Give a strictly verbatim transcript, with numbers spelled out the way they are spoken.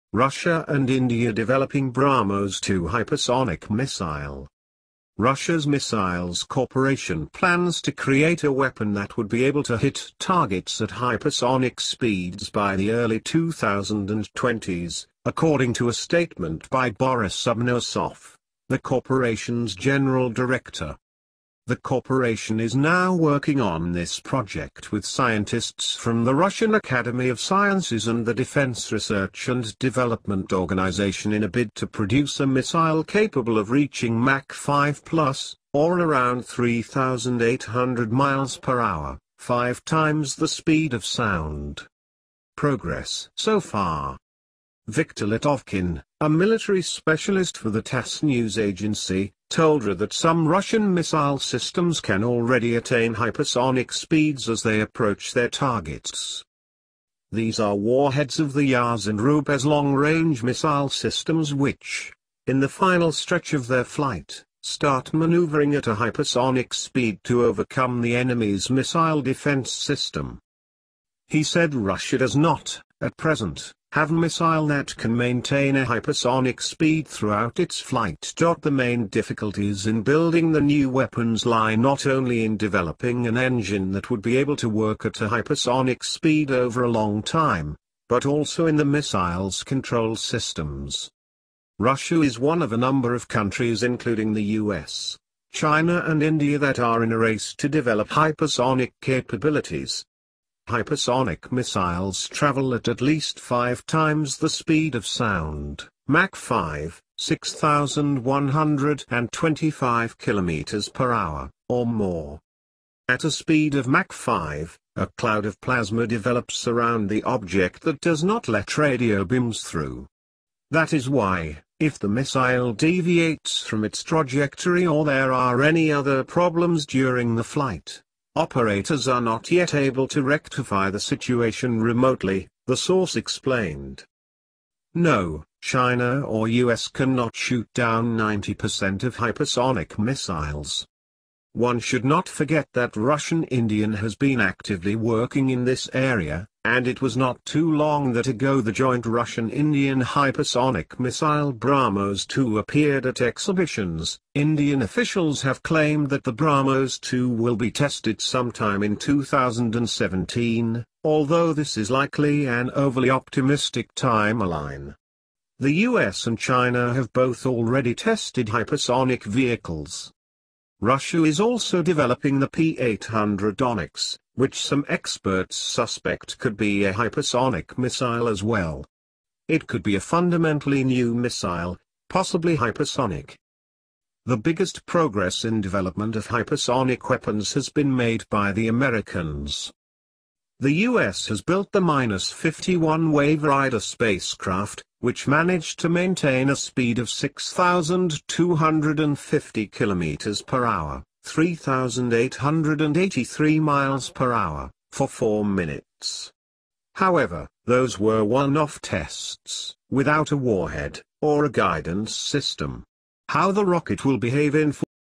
Russia and India developing BrahMos two hypersonic missile. Russia's Missiles Corporation plans to create a weapon that would be able to hit targets at hypersonic speeds by the early two thousand twenties, according to a statement by Boris Subnosov, the corporation's general director. The corporation is now working on this project with scientists from the Russian Academy of Sciences and the Defense Research and Development Organization in a bid to produce a missile capable of reaching Mach five plus, or around three thousand eight hundred miles per hour, five times the speed of sound. Progress so far. Viktor Litovkin, a military specialist for the TASS news agency, told her that some Russian missile systems can already attain hypersonic speeds as they approach their targets. These are warheads of the Yars and Rubez long-range missile systems which, in the final stretch of their flight, start maneuvering at a hypersonic speed to overcome the enemy's missile defense system. He said Russia does not, at present, have a missile that can maintain a hypersonic speed throughout its flight. The main difficulties in building the new weapons lie not only in developing an engine that would be able to work at a hypersonic speed over a long time, but also in the missile's control systems. Russia is one of a number of countries including the U S, China and India that are in a race to develop hypersonic capabilities. Hypersonic missiles travel at at least five times the speed of sound, Mach five, six thousand one hundred twenty-five kilometers per hour, or more. At a speed of Mach five, a cloud of plasma develops around the object that does not let radio beams through. That is why, if the missile deviates from its trajectory or there are any other problems during the flight, operators are not yet able to rectify the situation remotely, the source explained. No, China or U S cannot shoot down ninety percent of hypersonic missiles. One should not forget that Russian Indian has been actively working in this area, and it was not too long that ago the joint Russian-Indian hypersonic missile BrahMos two appeared at exhibitions. Indian officials have claimed that the BrahMos two will be tested sometime in two thousand seventeen, although this is likely an overly optimistic timeline. The U S and China have both already tested hypersonic vehicles. Russia is also developing the P eight hundred Onyx, which some experts suspect could be a hypersonic missile as well. It could be a fundamentally new missile, possibly hypersonic. The biggest progress in development of hypersonic weapons has been made by the Americans. The U S has built the minus fifty-one Wave Rider spacecraft, which managed to maintain a speed of six thousand two hundred fifty kilometers per hour, three thousand eight hundred eighty-three miles per hour, for four minutes. However, those were one-off tests, without a warhead, or a guidance system. How the rocket will behave in